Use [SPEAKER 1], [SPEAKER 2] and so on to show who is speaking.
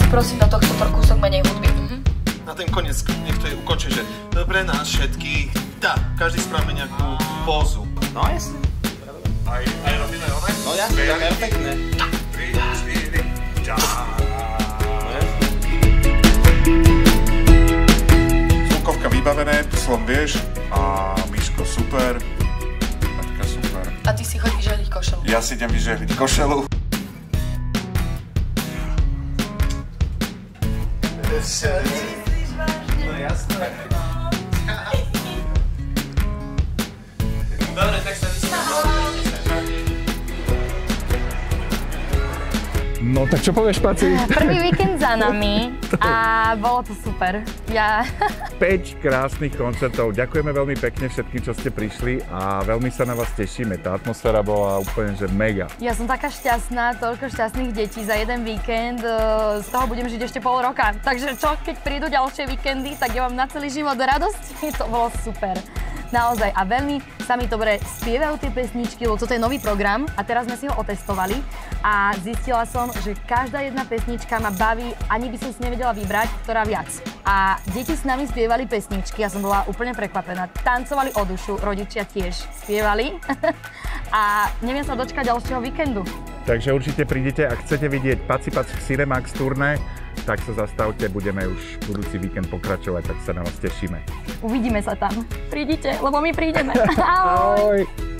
[SPEAKER 1] prosím do tohto kúsok menej hudby.
[SPEAKER 2] Na ten koniec niekto je ukončí, že pre nás všetkých. Tak, každý spravíme nejakú pózu.
[SPEAKER 3] No jasne.
[SPEAKER 2] Aj robíme one?
[SPEAKER 3] No jasne, to je perfektné.
[SPEAKER 2] 3, 4, čau.
[SPEAKER 4] Zvukovka vybavené, slon vieš a Miško super, Maťka super.
[SPEAKER 1] A ty si chodíš vyžehliť košelu.
[SPEAKER 4] Ja si idem vyžehliť košelu.
[SPEAKER 2] No jasné. Dobre, tak sa
[SPEAKER 5] No tak čo povieš, Paci?
[SPEAKER 6] Prvý víkend za nami a bolo to super.
[SPEAKER 5] 5 krásnych koncertov. Ďakujeme veľmi pekne všetkým, čo ste prišli a veľmi sa na vás tešíme. Tá atmosféra bola úplne že mega.
[SPEAKER 6] Ja som taká šťastná, toľko šťastných detí za jeden víkend. Z toho budem žiť ešte pol roka. Takže čo, keď prídu ďalšie víkendy, tak ja mám na celý život radosti. To bolo super. Naozaj. A veľmi sa mi dobre spievajú tie pesničky, lebo toto je nový program a teraz sme si ho otestovali a zistila som, že každá jedna pesnička ma baví, ani by som si nevedela vybrať, ktorá viac. A deti s nami spievali pesničky, ja som bola úplne prekvapená. Tancovali o dušu, rodičia tiež spievali a neviem sa dočkať ďalšieho víkendu.
[SPEAKER 5] Takže určite prídete, ak chcete vidieť Paci Pac Cinemax turné, tak sa zastavte, budeme už budúci víkend pokračovať, tak sa na vás tešíme.
[SPEAKER 6] Uvidíme sa tam. Prídite, lebo my prídeme.
[SPEAKER 5] Ahoj!